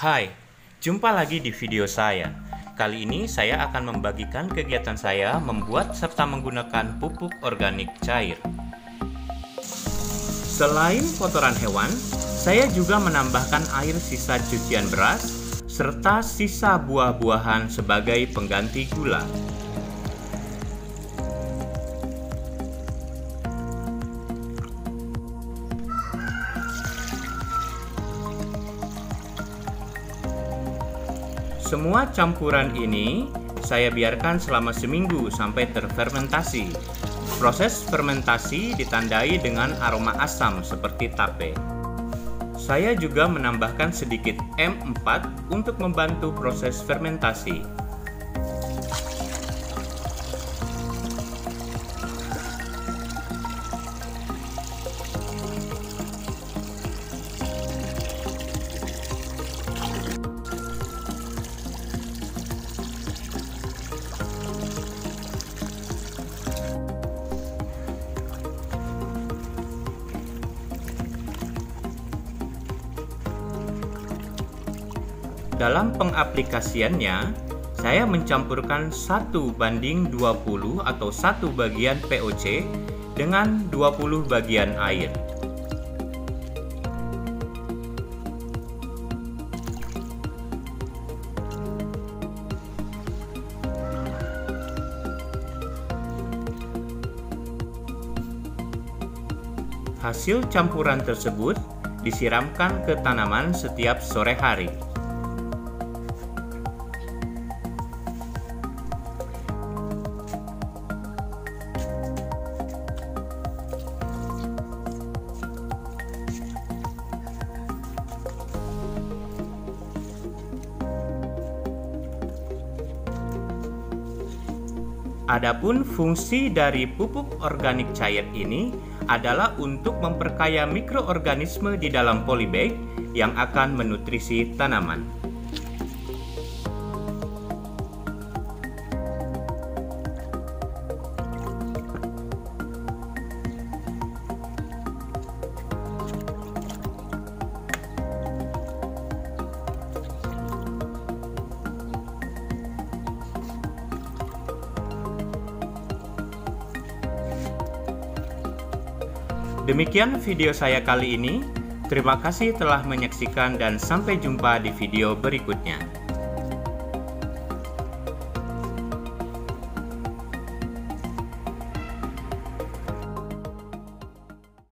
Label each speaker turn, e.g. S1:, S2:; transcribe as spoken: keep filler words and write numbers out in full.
S1: Hai, jumpa lagi di video saya. Kali ini saya akan membagikan kegiatan saya membuat serta menggunakan pupuk organik cair. Selain kotoran hewan, saya juga menambahkan air sisa cucian beras serta sisa buah-buahan sebagai pengganti gula. Semua campuran ini saya biarkan selama seminggu sampai terfermentasi. Proses fermentasi ditandai dengan aroma asam seperti tape. Saya juga menambahkan sedikit M empat untuk membantu proses fermentasi. Dalam pengaplikasiannya, saya mencampurkan satu banding dua puluh atau satu bagian P O C dengan dua puluh bagian air. Hasil campuran tersebut disiramkan ke tanaman setiap sore hari. Adapun fungsi dari pupuk organik cair ini adalah untuk memperkaya mikroorganisme di dalam polybag yang akan menutrisi tanaman. Demikian video saya kali ini. Terima kasih telah menyaksikan dan sampai jumpa di video berikutnya.